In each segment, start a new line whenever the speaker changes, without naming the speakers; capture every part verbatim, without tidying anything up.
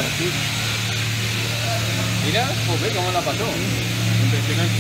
sí. Mira, joder, cómo la pasó. Impresionante.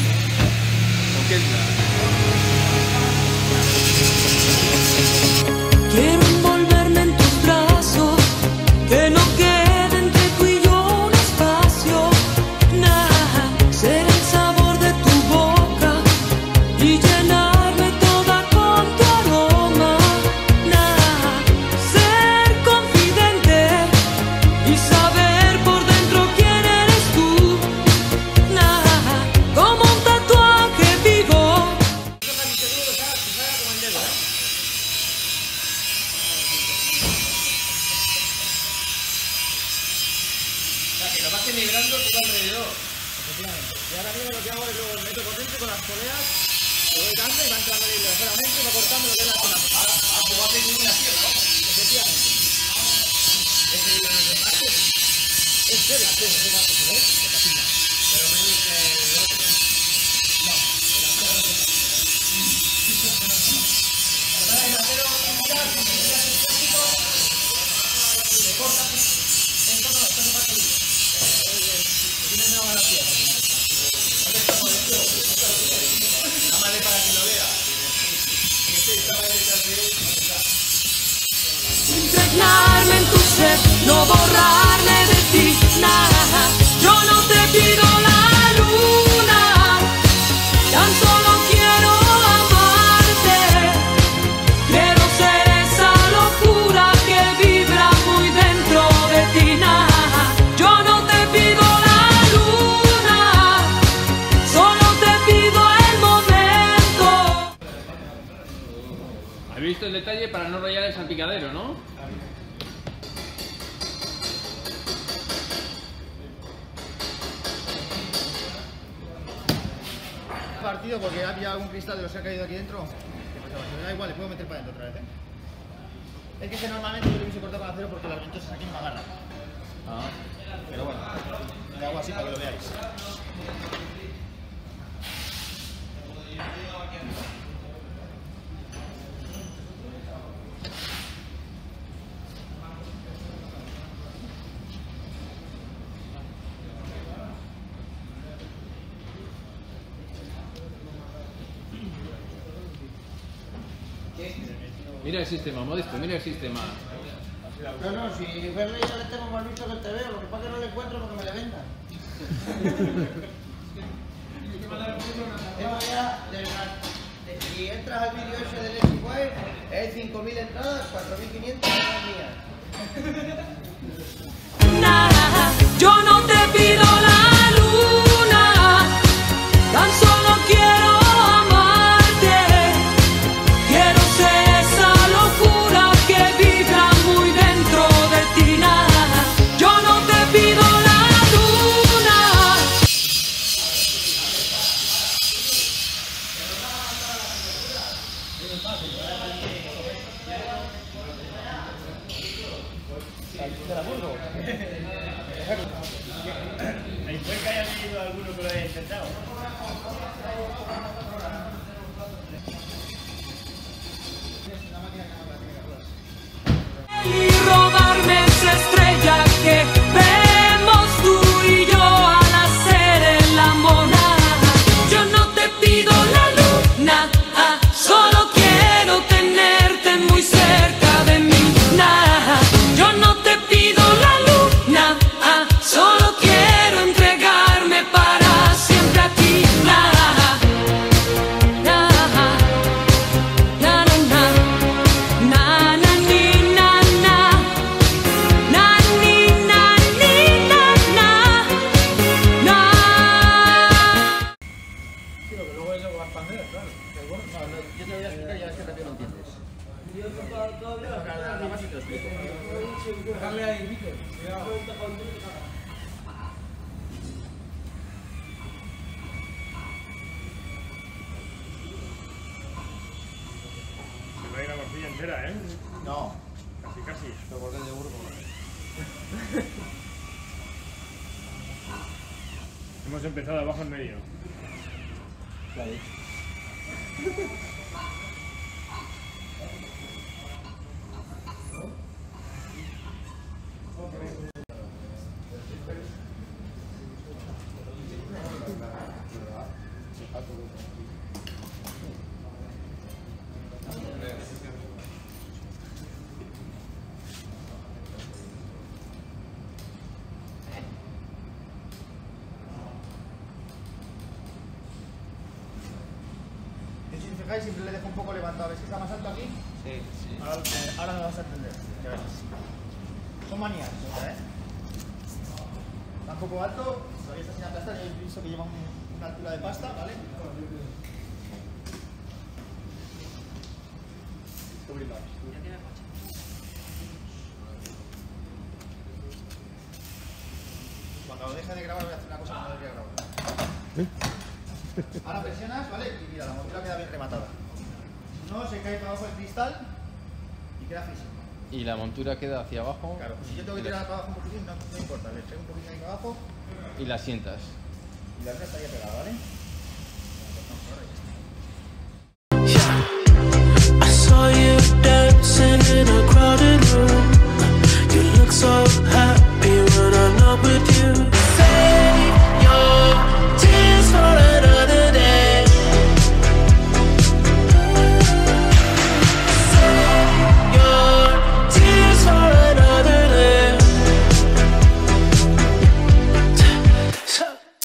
Quiero envolverme en tus brazos, que no quede entre tú y yo un espacio. Nada, ser el sabor de tu boca y llenarme toda con tu aroma. Nada, ser confidente y saber por dentro quién eres tú. Nada, como un tatuaje vivo.
Que lo vas equilibrando todo alrededor. Efectivamente. Y ahora mismo lo que hago es luego lo meto por dentro con las poleas, lo voy dando y va entrando ligeramente y va cortando lo que es la zona. Ah, pues va a hacer iluminación, ¿no? Efectivamente. ¿Es iluminación parte? Es seria, sí, es una parte, ¿ves? Pero menos que el otro, ¿eh? No, el acero no se pasa. El acero similar, si querías estético, le cortas, esto no, esto no pasa libre. Tiene una garantía al final. Llámale para que lo vea. Este estaba detrás de él.
Impregnarme en tu ser, no borrarme de ti, nada. Yo no te pido la luna, tan solo quiero amarte. Quiero ser esa locura que vibra muy dentro de ti, nada. Yo no te pido la luna, solo te pido el momento.
¿Has visto el detalle para no rayar el salpicadero, no?
Partido porque ha pillado algún cristal de los que ha caído aquí dentro. Me da igual, le puedo meter para adentro otra vez, ¿eh? Es que, que normalmente yo lo hubiese cortado con acero porque las ventosas aquí no me agarran.
Ah.
Pero bueno, le hago así para que lo veáis.
Mira el sistema, Modesto, mira el sistema.
No, no, si verle ya le tengo más visto que te veo, lo que pasa es que no le encuentro porque me le vendan. Tengo ya, de verdad, si entras al vídeo ese del X Wire, es cinco mil entradas, cuatro mil quinientas mías.
Nada, yo no te pido la luna, tan solo quiero amarte. Quiero ser esa locura que vibra muy dentro de ti, nada. Yo no te pido la luna.
Ahí puede que haya habido alguno que lo haya intentado.
Y robarme esa estrella que vemos tú y yo al hacer el amor. Yo no te pido la luna, ah, solo quiero tenerte muy cerca de mí. Nah, yo no te pido la luna, ah, solo quiero entregarme para siempre a ti. Nah, nah, nah, nah, nah, nah, nah, ni, nah, nah, nah, ni, nah, ni, nah, nah, nah.
Sí, lo que luego es el pandero, claro. Pero bueno, no, no, yo te voy a explicar y a ver si rápido lo entiendes. Nada más y te lo explico. Déjale ahí, Víctor.
Se va a ir la morcilla entera, ¿eh?
No.
Casi, casi.
Lo bordé de Burgos.
Hemos empezado abajo en medio.
Claro. fijáis, siempre le dejo un poco levantado. ¿Ves que está más alto aquí?
Sí, sí.
Ahora, eh, ahora me vas a entender. Ya verás. Son manías, ¿eh? Está un poco alto, todavía está sin aplastar. Yo he visto que lleva un, una altura de pasta, ¿vale? Cubrirlo ahí. Cuando deje de grabar voy a hacer una cosa que no debería grabar. Ahora presionas, ¿vale? Y mira, la montura queda bien rematada. Si no, se cae para abajo el cristal y queda físico.
Y la montura queda hacia abajo.
Claro, si yo tengo que tirar para abajo un poquitín, no, no importa, le traigo un poquito ahí para abajo
Y la sientas.
y la otra estaría pegada, ¿vale?
I saw you dancing in a crowded room. You look so happy when I'm not with you.